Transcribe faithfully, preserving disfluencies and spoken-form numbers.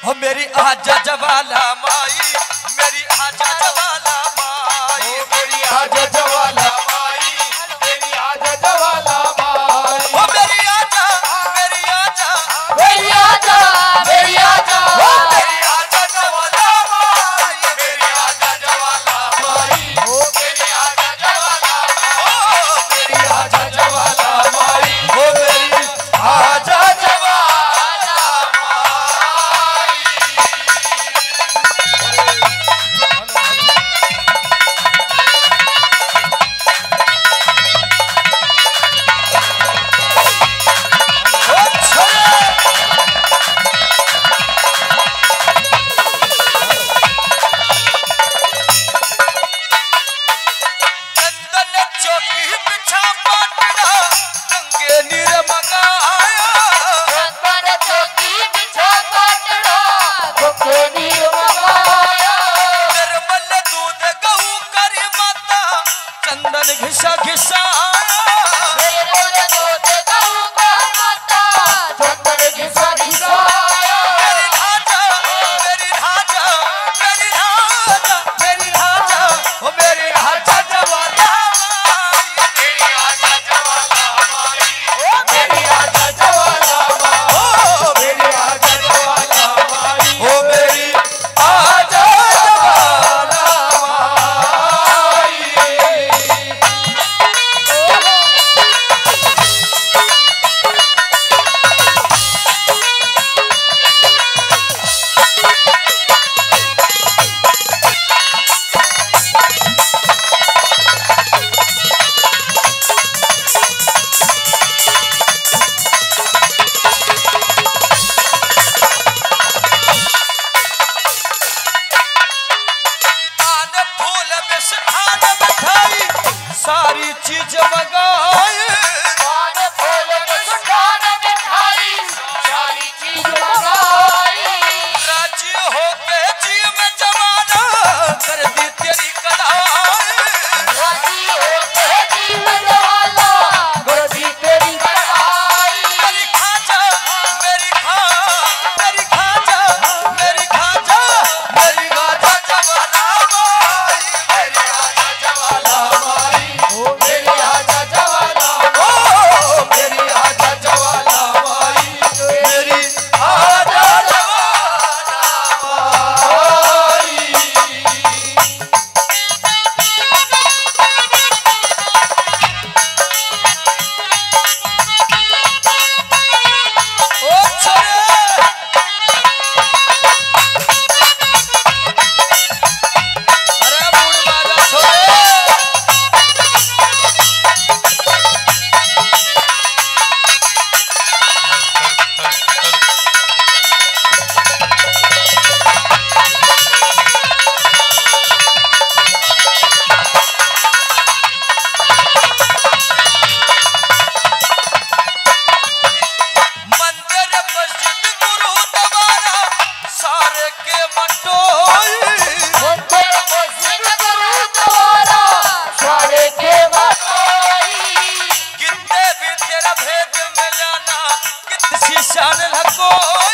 हो मेरी आजा जवाला माई, मेरी आजा जवाला माई, मेरी आजा जवाला माई, मेरी आजा जवाला माई। हो मेरी आजा, मेरी आजा, मेरी आजा, मेरी आजा, हो मेरी आजा जवाला माई, मेरी आजा जवाला माई, मेरी आजा जवाला माई, मेरी आजा जवाला माई, हो मेरी आजा जवाला माई। चंदन चौकी बिछा पाटड़ा, गंगे नीर मंगाया, चंदन चौकी बिछा पाटड़ा, गंगे नीर मंगाया। निर्मल दूध गऊ करी माता, चंदन घिसा घिसाया, निर्मल दूध गऊ करी माता, चंदन घिसा घिसाया। मेरी राजा, मेरी राजा, मेरी राजा, मेरी राजा, हो मेरी राजा जवाला माई, मेरी आजा जवाला माई, मेरी आजा जवाला माई, हो मेरी आजा जवाला माई, हो मेरी आजा जवाला माई। पान फूल मिष्ठान मिठाई, सारी चीज मंगाए, पान फूल मिष्ठान मिठाई, सारी चीज मंगाई। राजी होके जी में जवाना, कर दी तेरी कलाई, राजी होके जीवन वाला, गोदी तेरी कढ़ाई। मेरी खाजा, मेरी खा, मेरी खाजा, मेरी खाजा, मेरी खाजा जवाला माई, मेरी आजा जवाला माई, मेरी आजा जवाला ओ मेरी आजा जवाला माई, मेरी आजा जवाला माई। ओ छोरे, अरे बूढ़ बाजा छोरे, मंदिर मस्जिद गुरुद्वारा, सारे के मटोई, मंदिर मस्जिद गुरुद्वारा, सारे के मटोई। कितने भी तेरा भेद में जाना, कितनी शान न कोई।